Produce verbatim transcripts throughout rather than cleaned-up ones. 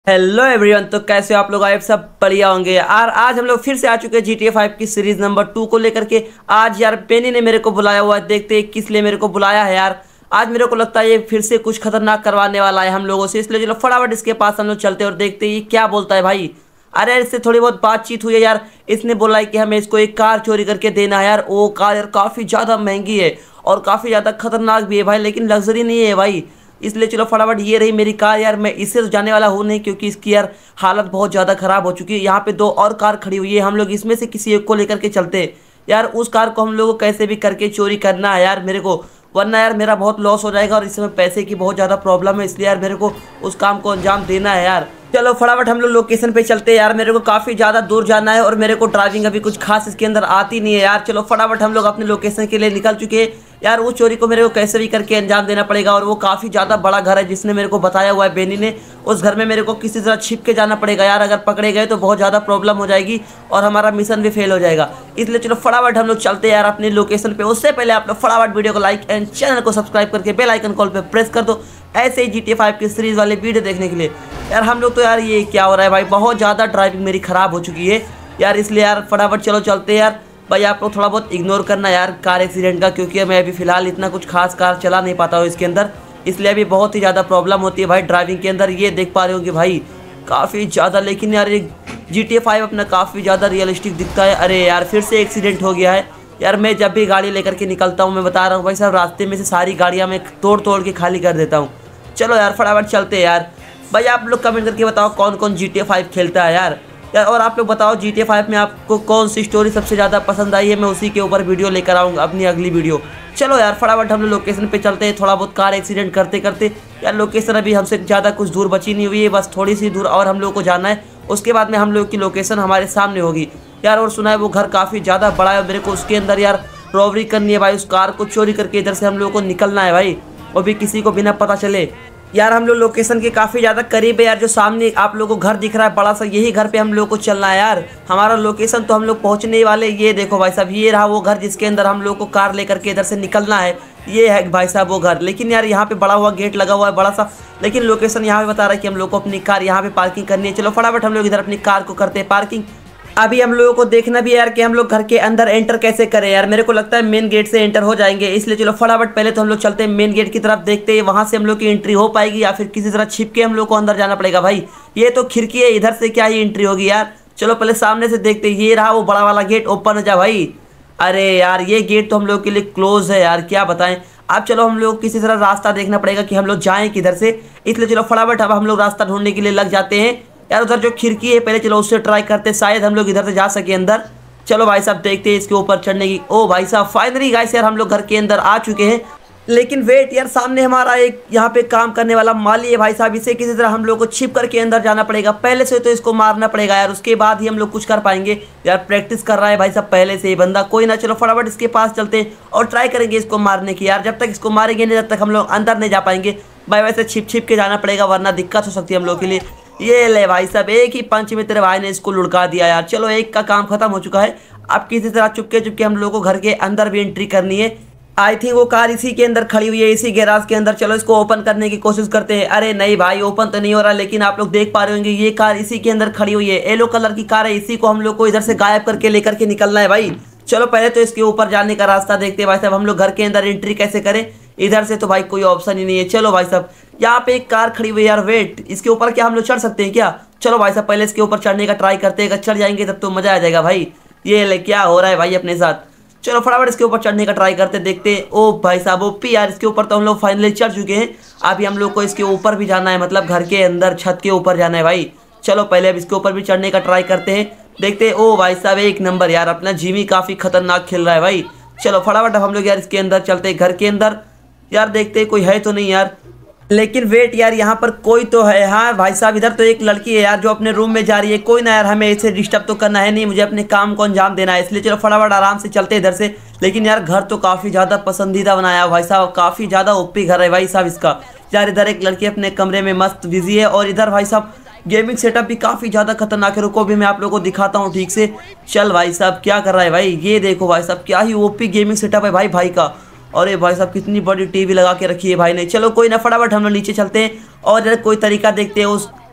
Hello everyone. तो कैसे हो आप लोग? आप सब बढ़िया होंगे यार। आज हम लोग फिर से आ चुके हैं जी टी ए फाइव की सीरीज नंबर टू को लेकर के। आज यार पेनी ने मेरे को बुलाया हुआ है, देखते हैं किस लिए मेरे को बुलाया है यार। आज मेरे को लगता है ये फिर से कुछ खतरनाक करवाने वाला है हम लोगों से, इसलिए चलो फटाफट इसके पास हम लोग चलते हैं और देखते हैं ये क्या बोलता है भाई। अरे इससे थोड़ी बहुत बातचीत हुई है यार। इसने बोला है कि हमें इसको एक कार चोरी करके देना है यार। वो कार यार काफ़ी ज़्यादा महंगी है और काफ़ी ज़्यादा खतरनाक भी है भाई, लेकिन लग्जरी नहीं है भाई। इसलिए चलो फटाफट ये रही मेरी कार यार। मैं इससे तो जाने वाला हूँ नहीं, क्योंकि इसकी यार हालत बहुत ज़्यादा ख़राब हो चुकी है। यहाँ पे दो और कार खड़ी हुई है, हम लोग इसमें से किसी एक को लेकर के चलते हैं यार। उस कार को हम लोग को कैसे भी करके चोरी करना है यार मेरे को, वरना यार मेरा बहुत लॉस हो जाएगा और इस समय पैसे की बहुत ज़्यादा प्रॉब्लम है। इसलिए यार मेरे को उस काम को अंजाम देना है यार। चलो फटाफट हम लोग लोकेशन पे चलते हैं यार। मेरे को काफ़ी ज़्यादा दूर जाना है और मेरे को ड्राइविंग अभी कुछ खास इसके अंदर आती नहीं है यार। चलो फटाफट हम लोग अपने लोकेशन के लिए निकल चुके हैं यार। वो चोरी को मेरे को कैसे भी करके अंजाम देना पड़ेगा और वो काफ़ी ज़्यादा बड़ा घर है जिसने मेरे को बताया हुआ है बेनी ने। उस घर में मेरे को किसी तरह छिप के जाना पड़ेगा यार। अगर पकड़े गए तो बहुत ज़्यादा प्रॉब्लम हो जाएगी और हमारा मिशन भी फेल हो जाएगा। इसलिए चलो फटाफट हम लोग चलते हैं यार अपनी लोकेशन पे। उससे पहले आप लोग फटाफट वीडियो को लाइक एंड चैनल को सब्सक्राइब करके बेल आइकन कॉल पे प्रेस कर दो, ऐसे ही जी टी ए फाइव की सीरीज वाले वीडियो देखने के लिए यार। हम लोग तो यार ये क्या हो रहा है भाई, बहुत ज़्यादा ड्राइविंग मेरी ख़राब हो चुकी है यार। इसलिए यार फटाफट चलो चलते हैं यार। भाई आप लोग थोड़ा बहुत इग्नोर करना यार कार एक्सीडेंट का, क्योंकि मैं अभी फ़िलहाल इतना कुछ खास कार चला नहीं पाता हूँ इसके अंदर। इसलिए अभी बहुत ही ज़्यादा प्रॉब्लम होती है भाई ड्राइविंग के अंदर। ये देख पा रहे हो कि भाई काफ़ी ज़्यादा, लेकिन यार ये जी टी ए फाइव अपना काफ़ी ज़्यादा रियलिस्टिक दिखता है। अरे यार फिर से एक्सीडेंट हो गया है यार। मैं जब भी गाड़ी लेकर के निकलता हूँ, मैं बता रहा हूँ भाई साहब, रास्ते में से सारी गाड़ियाँ मैं तोड़ तोड़ के खाली कर देता हूँ। चलो यार फटाफट चलते हैं यार। भाई आप लोग कमेंट करके बताओ कौन कौन जी टी ए फाइव खेलता है यार यार और आप लोग बताओ जी टी ए फाइव में आपको कौन सी स्टोरी सबसे ज़्यादा पसंद आई है। मैं उसी के ऊपर वीडियो लेकर आऊँगा अपनी अगली वीडियो। चलो यार फटाफट हम लोग लोकेशन पे चलते हैं। थोड़ा बहुत कार एक्सीडेंट करते करते यार लोकेशन अभी हमसे ज़्यादा कुछ दूर बची नहीं हुई है, बस थोड़ी सी दूर और हम लोग को जाना है। उसके बाद में हम लोग की लोकेशन हमारे सामने होगी यार। और सुना है वो घर काफ़ी ज़्यादा बड़ा है, मेरे को उसके अंदर यार रॉबरी करनी है भाई। उस कार को चोरी करके इधर से हम लोग को निकलना है भाई, वो भी किसी को बिना पता चले यार। हम लोग लोकेशन के काफ़ी ज़्यादा करीब है यार। जो सामने आप लोगों को घर दिख रहा है बड़ा सा, यही घर पे हम लोग को चलना है यार। हमारा लोकेशन तो हम लोग पहुंचने ही वाले। ये देखो भाई साहब, ये रहा वो घर जिसके अंदर हम लोग को कार लेकर के इधर से निकलना है। ये है भाई साहब वो घर। लेकिन यार यहाँ पे बड़ा हुआ गेट लगा हुआ है बड़ा सा, लेकिन लोकेशन यहाँ पे बता रहा है कि हम लोग को अपनी कार यहाँ पे पार्किंग करनी है। चलो फटाफट हम लोग इधर अपनी कार को करते हैं पार्किंग। अभी हम लोगों को देखना भी है यार कि हम लोग घर के अंदर एंटर कैसे करें यार। मेरे को लगता है मेन गेट से एंटर हो जाएंगे, इसलिए चलो फटाफट पहले तो हम लोग चलते हैं मेन गेट की तरफ, देखते हैं वहां से हम लोग की एंट्री हो पाएगी या फिर किसी तरह छिप के हम लोग को अंदर जाना पड़ेगा भाई। ये तो खिड़की है, इधर से क्या ही एंट्री होगी यार। चलो पहले सामने से देखते हैं। ये रहा वो बड़ा वाला गेट, ओपन हो जा भाई। अरे यार ये गेट तो हम लोग के लिए क्लोज है यार, क्या बताएं। अब चलो हम लोग किसी तरह रास्ता देखना पड़ेगा कि हम लोग जाएं किधर से। इसलिए चलो फटाफट अब हम लोग रास्ता ढूंढने के लिए लग जाते हैं यार। उधर जो खिड़की है पहले चलो उससे ट्राई करते, शायद हम लोग इधर से जा सके अंदर। चलो भाई साहब देखते हैं इसके ऊपर चढ़ने की। ओ भाई साहब फाइनली गाइस यार हम लोग घर के अंदर आ चुके हैं। लेकिन वेट यार, सामने हमारा एक यहाँ पे काम करने वाला माली है भाई साहब। इसे किसी तरह हम लोग को छिप करके अंदर जाना पड़ेगा। पहले से तो इसको मारना पड़ेगा यार, उसके बाद ही हम लोग कुछ कर पाएंगे यार। प्रैक्टिस कर रहा है भाई साहब पहले से ही बंदा। कोई ना, चलो फटाफट इसके पास चलते हैं और ट्राई करेंगे इसको मारने की यार। जब तक इसको मारेंगे नहीं तब तक हम लोग अंदर नहीं जा पाएंगे भाई। वैसे छिप छिप के जाना पड़ेगा वरना दिक्कत हो सकती है हम लोग के लिए। ये ले भाई साहब, एक ही पंच में तेरे भाई ने इसको लुढ़का दिया यार। चलो एक का काम खत्म हो चुका है। अब किसी तरह चुपके चुपके हम लोगों को घर के अंदर भी एंट्री करनी है। आई थिंक वो कार इसी के अंदर खड़ी हुई है, इसी गैराज के अंदर। चलो इसको ओपन करने की कोशिश करते हैं। अरे नहीं भाई ओपन तो नहीं हो रहा, लेकिन आप लोग देख पा रहे होंगे ये कार इसी के अंदर खड़ी हुई है। येलो कलर की कार है, इसी को हम लोग को इधर से गायब करके लेकर के निकलना है भाई। चलो पहले तो इसके ऊपर जाने का रास्ता देखते हैं भाई साहब। हम लोग घर के अंदर एंट्री कैसे करें? इधर से तो भाई कोई ऑप्शन ही नहीं है। चलो भाई साहब यहाँ पे एक कार खड़ी हुई है यार। वेट, इसके ऊपर क्या हम लोग चढ़ सकते हैं क्या? चलो भाई साहब पहले इसके ऊपर चढ़ने का ट्राई करते हैं। अगर चढ़ जाएंगे तब तो मजा आ जाएगा भाई। ये ले क्या हो रहा है भाई अपने साथ। चलो फटाफट इसके ऊपर चढ़ने का ट्राई करते देखते हैं। ओ भाई साहब ओपी यार, इसके ऊपर तो हम लोग फाइनली चढ़ चुके हैं। अभी हम लोग को इसके ऊपर भी जाना है, मतलब घर के अंदर छत के ऊपर जाना है भाई। चलो पहले अब इसके ऊपर भी चढ़ने का ट्राई करते हैं, देखते हैं। ओ भाई साहब एक नंबर यार, अपना जिमी काफ़ी खतरनाक खेल रहा है भाई। चलो फटाफट अब हम लोग यार इसके अंदर चलते हैं घर के अंदर यार। देखते हैं कोई है तो नहीं यार। लेकिन वेट यार, यहाँ पर कोई तो है। हाँ भाई साहब इधर तो एक लड़की है यार जो अपने रूम में जा रही है। कोई ना यार, हमें इसे डिस्टर्ब तो करना है नहीं, मुझे अपने काम को अंजाम देना है। इसलिए चलो फटाफट आराम से चलते इधर से। लेकिन यार घर तो काफ़ी ज़्यादा पसंदीदा बनाया भाई साहब, काफ़ी ज़्यादा ओपी घर है भाई साहब इसका यार। इधर एक लड़की अपने कमरे में मस्त बिजी है और इधर भाई साहब गेमिंग सेटअप भी काफ़ी ज़्यादा खतरनाक है। रुको भी मैं आप लोगों को दिखाता हूँ ठीक से। चल भाई साहब क्या कर रहा है भाई, ये देखो भाई साहब क्या ही ओपी गेमिंग सेटअप है भाई भाई का। अरे भाई साहब कितनी बड़ी टीवी लगा के रखी है भाई ने। चलो कोई ना, फटाफट हम लोग नीचे चलते हैं और कोई तरीका देखते हैं उस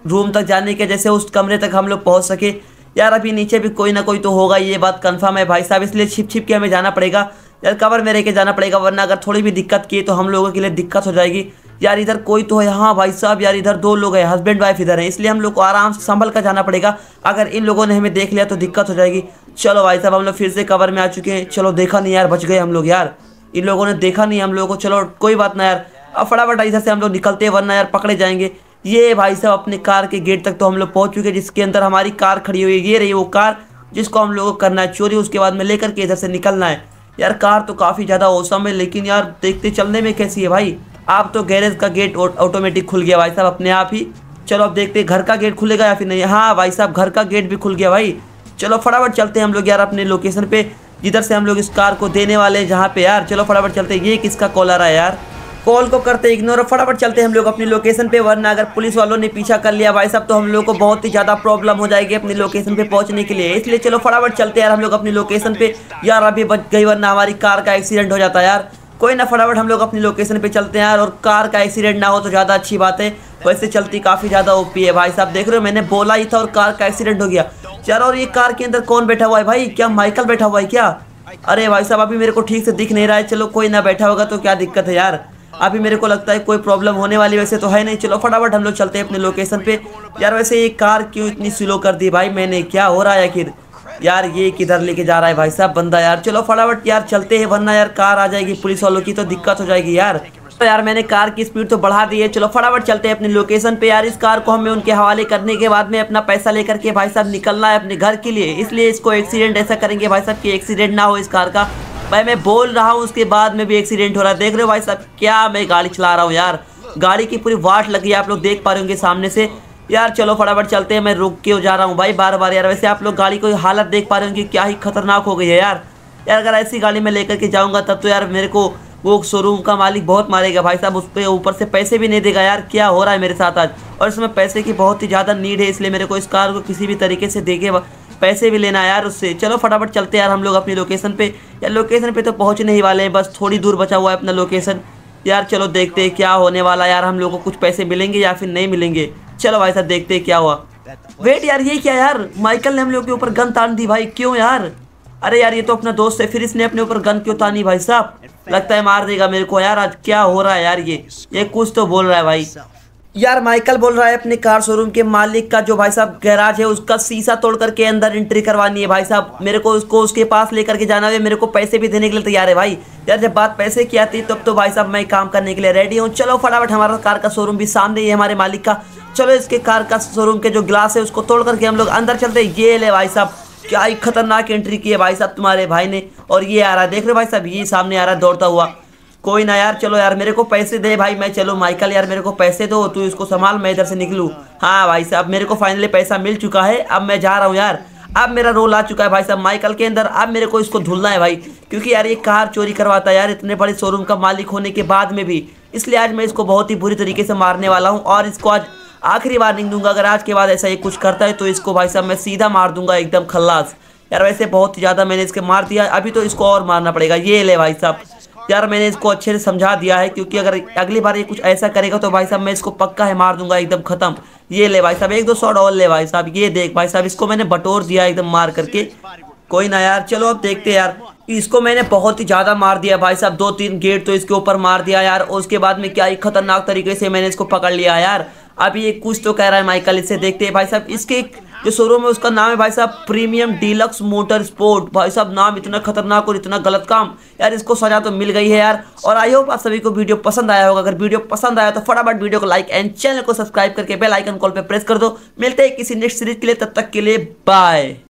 रूम तक जाने के, जैसे उस कमरे तक हम लोग पहुँच सके। यार अभी नीचे भी कोई ना कोई तो होगा, ये बात कंफर्म है भाई साहब, इसलिए छिप छिप के हमें जाना पड़ेगा यार, कवर में रह के जाना पड़ेगा, वरना अगर थोड़ी भी दिक्कत की तो हम लोगों के लिए दिक्कत हो जाएगी। यार इधर कोई तो है, हाँ भाई साहब यार इधर दो लोग हैं, हस्बैंड वाइफ इधर है, इसलिए हम लोग को आराम से संभल कर जाना पड़ेगा, अगर इन लोगों ने हमें देख लिया तो दिक्कत हो जाएगी। चलो भाई साहब हम लोग फिर से कवर में आ चुके हैं। चलो देखा नहीं यार, बच गए हम लोग यार, इन लोगों ने देखा नहीं हम लोगों को। चलो कोई बात ना यार, अब फटाफट इधर से हम लोग निकलते हैं, वरना यार पकड़े जाएंगे। ये भाई साहब अपने कार के गेट तक तो हम लोग पहुंच चुके हैं, जिसके अंदर हमारी कार खड़ी हुई है। ये रही वो कार जिसको हम लोगों को करना है चोरी, उसके बाद में लेकर के इधर से निकलना है। यार कार तो काफ़ी ज़्यादा औसम है, लेकिन यार देखते चलने में कैसी है भाई। आप तो गैरेज का गेट ऑटोमेटिक खुल गया भाई साहब अपने आप ही। चलो अब देखते घर का गेट खुलेगा या फिर नहीं। हाँ भाई साहब घर का गेट भी खुल गया भाई। चलो फटाफट चलते हैं हम लोग यार अपने लोकेशन पे, जिधर से हम लोग इस कार को देने वाले हैं जहाँ पे। यार चलो फटाफट चलते हैं। ये किसका कॉल आ रहा है यार, कॉल को करते इग्नोर, फटाफट चलते हैं हम लोग अपनी लोकेशन पे, वरना अगर पुलिस वालों ने पीछा कर लिया भाई साहब तो हम लोग को बहुत ही ज़्यादा प्रॉब्लम हो जाएगी अपनी लोकेशन पे पहुंचने के लिए। इसलिए चलो फटाफट चलते हैं यार हम लोग अपनी लोकेशन पे। यार अभी बच गई, वरना हमारी कार का एक्सीडेंट हो जाता है यार। कोई ना, फटाफट हम लोग अपनी लोकेशन पे चलते हैं यार, और कार का एक्सीडेंट ना हो तो ज़्यादा अच्छी बात है। वैसे चलती काफ़ी ज़्यादा ओपी है भाई साहब, देख रहे हो मैंने बोला ही था और कार का एक्सीडेंट हो गया। यार और ये कार के अंदर कौन बैठा हुआ है भाई, क्या माइकल बैठा हुआ है क्या? अरे भाई साहब अभी मेरे को ठीक से दिख नहीं रहा है। चलो कोई ना, बैठा होगा तो क्या दिक्कत है यार, अभी मेरे को लगता है कोई प्रॉब्लम होने वाली वैसे तो है नहीं। चलो फटाफट हम लोग चलते हैं अपने लोकेशन पे। यार वैसे ये कार क्यों इतनी स्लो कर दी भाई मैंने, क्या हो रहा है आखिर? यार ये किधर लेके जा रहा है भाई साहब बंदा यार। चलो फटाफट यार चलते हैं, वरना यार कार आ जाएगी पुलिस वालों की तो दिक्कत हो जाएगी यार। तो यार मैंने कार की स्पीड तो बढ़ा दी है। चलो फटाफट चलते हैं अपनी लोकेशन पे यार। इस कार को हमें उनके हवाले करने के बाद में अपना पैसा लेकर के भाई साहब निकलना है अपने घर के लिए, इसलिए इसको एक्सीडेंट ऐसा करेंगे भाई साहब कि एक्सीडेंट ना हो इस कार का। भाई मैं बोल रहा हूँ उसके बाद में भी एक्सीडेंट हो रहा है, देख रहे हो भाई साहब क्या मैं गाड़ी चला रहा हूँ यार, गाड़ी की पूरी वाट लगी है, आप लोग देख पा रहे होंगे सामने से। यार चलो फटाफट चलते हैं, मैं रुक के जा रहा हूँ भाई बार बार यार। वैसे आप लोग गाड़ी की हालत देख पा रहे होंगे क्या ही खतरनाक हो गई है यार। यार अगर ऐसी गाड़ी में लेकर के जाऊँगा तब तो यार मेरे को वो शोरूम का मालिक बहुत मारेगा भाई साहब, उस पर ऊपर से पैसे भी नहीं देगा यार। क्या हो रहा है मेरे साथ आज, और इसमें पैसे की बहुत ही ज़्यादा नीड है, इसलिए मेरे को इस कार को किसी भी तरीके से देके पैसे भी लेना है यार उससे। चलो फटाफट चलते हैं यार हम लोग अपनी लोकेशन पे। यार लोकेशन पे तो पहुंचने ही वाले हैं, बस थोड़ी दूर बचा हुआ है अपना लोकेशन। यार चलो देखते हैं क्या होने वाला यार, हम लोग को कुछ पैसे मिलेंगे या फिर नहीं मिलेंगे। चलो भाई साहब देखते हैं क्या हुआ। वेट यार ये क्या यार, माइकल ने हम लोग के ऊपर गन तान दी भाई, क्यों यार? अरे यार ये तो अपना दोस्त है, फिर इसने अपने ऊपर गन क्यों तानी भाई साहब? लगता है मार देगा मेरे को यार आज। क्या हो रहा है यार, ये ये कुछ तो बोल रहा है भाई। यार माइकल बोल रहा है अपने कार शोरूम के मालिक का जो भाई साहब गैराज है उसका शीशा तोड़ करके अंदर एंट्री करवानी है भाई साहब, मेरे को उसको उसके पास लेकर के जाना है, मेरे को पैसे भी देने के लिए तैयार है भाई। यार जब बात पैसे की आती तब तो भाई साहब मैं काम करने के लिए रेडी हूँ। चलो फटाफट, हमारा कार का शोरूम भी सामने ही है हमारे मालिक का। चलो इसके कार का शोरूम के जो ग्लास है उसको तोड़ करके हम लोग अंदर चलते हैं। ये ले भाई साहब, क्या ही खतरनाक एंट्री की है भाई साहब तुम्हारे भाई ने। और ये आ रहा है, देख रहे हो भाई साहब, ये सामने आ रहा है दौड़ता हुआ। कोई ना यार, चलो यार मेरे को पैसे दे भाई, मैं चलो माइकल यार मेरे को पैसे दो, तू इसको संभाल, मैं इधर से निकलूँ। हाँ भाई साहब मेरे को फाइनली पैसा मिल चुका है, अब मैं जा रहा हूँ यार। अब मेरा रोल आ चुका है भाई साहब माइकल के अंदर। अब मेरे को इसको धुलना है भाई, क्योंकि यार ये कार चोरी करवाता है यार इतने बड़े शोरूम का मालिक होने के बाद में भी। इसलिए आज मैं इसको बहुत ही बुरी तरीके से मारने वाला हूँ, और इसको आज आखिरी वार्निंग दूंगा, अगर आज के बाद ऐसा ये कुछ करता है तो इसको भाई साहब मैं सीधा मार दूंगा एकदम खल्लास। यार वैसे बहुत ही ज़्यादा मैंने इसके मार दिया, अभी तो इसको और मारना पड़ेगा। ये ले भाई साहब, यार मैंने इसको अच्छे से समझा दिया है, क्योंकि अगर अगली बार ये कुछ ऐसा करेगा तो भाई साहब मैं इसको पक्का है मार दूंगा एकदम खत्म। ये ले भाई साहब, एक दो शॉट और ले भाई साहब। ये देख भाई साहब, इसको मैंने बटोर दिया एकदम मार करके। कोई ना यार, चलो अब देखते हैं यार। इसको मैंने बहुत ही ज़्यादा मार दिया भाई साहब, दो तीन गेट तो इसके ऊपर मार दिया यार। उसके बाद में क्या ही खतरनाक तरीके से मैंने इसको पकड़ लिया यार। अभी ये कुछ तो कह रहा है माइकल, इससे देखते हैं भाई साहब। इसके जो शोरूम है उसका नाम है भाई साहब प्रीमियम डीलक्स मोटर स्पोर्ट। भाई साहब नाम इतना खतरनाक और इतना गलत काम, यार इसको सजा तो मिल गई है यार। और आई होप आप सभी को वीडियो पसंद आया होगा। अगर वीडियो पसंद आया तो फटाफट वीडियो को लाइक एंड चैनल को सब्सक्राइब करके बेल आइकन कॉल पे प्रेस कर दो। मिलते हैं किसी नेक्स्ट सीरीज के लिए, तब तक के लिए बाय।